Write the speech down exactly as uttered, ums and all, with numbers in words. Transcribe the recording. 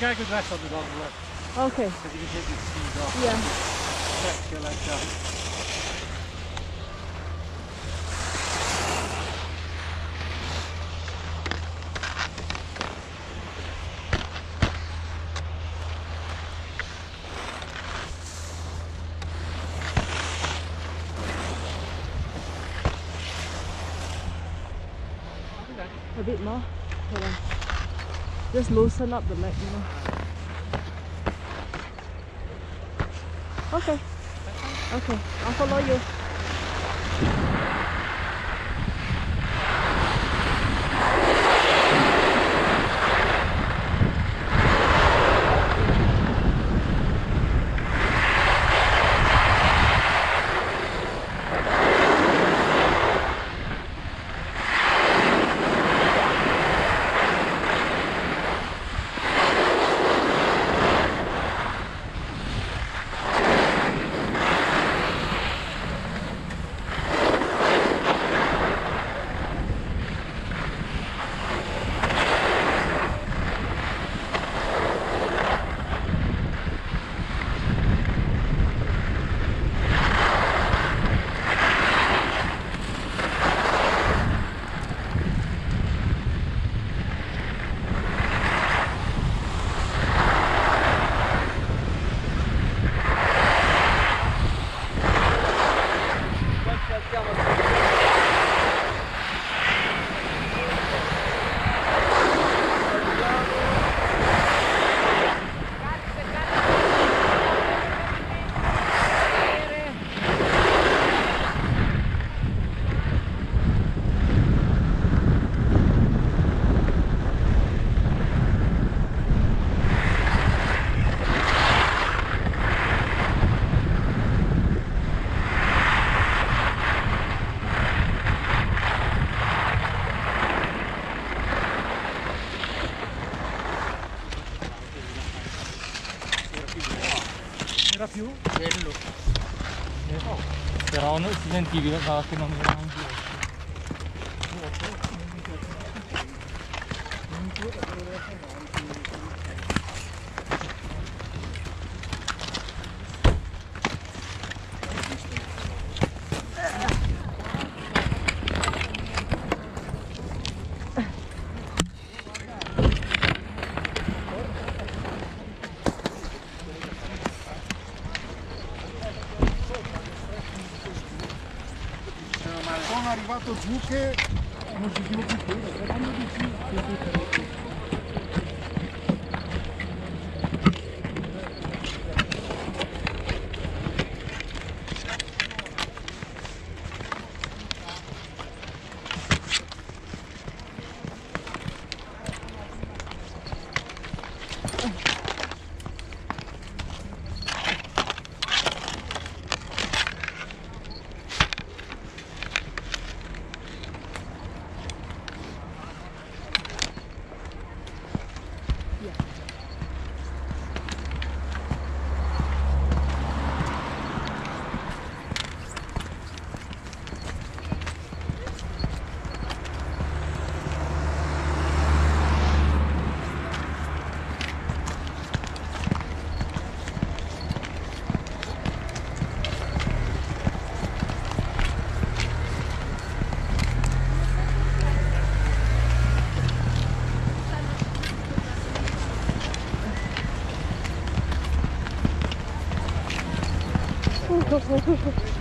get a good rest on the dog work. Okay. Because you can take your skis off. Yeah. Stretch your legs out. A bit more. Hold on. Just loosen up the leg, you know. Okay. Okay, I'll follow you. Era più? Bello. Però non si sentiva che non era in giro. Sono arrivato giù che non sentivo più quello. Go, go, go, go.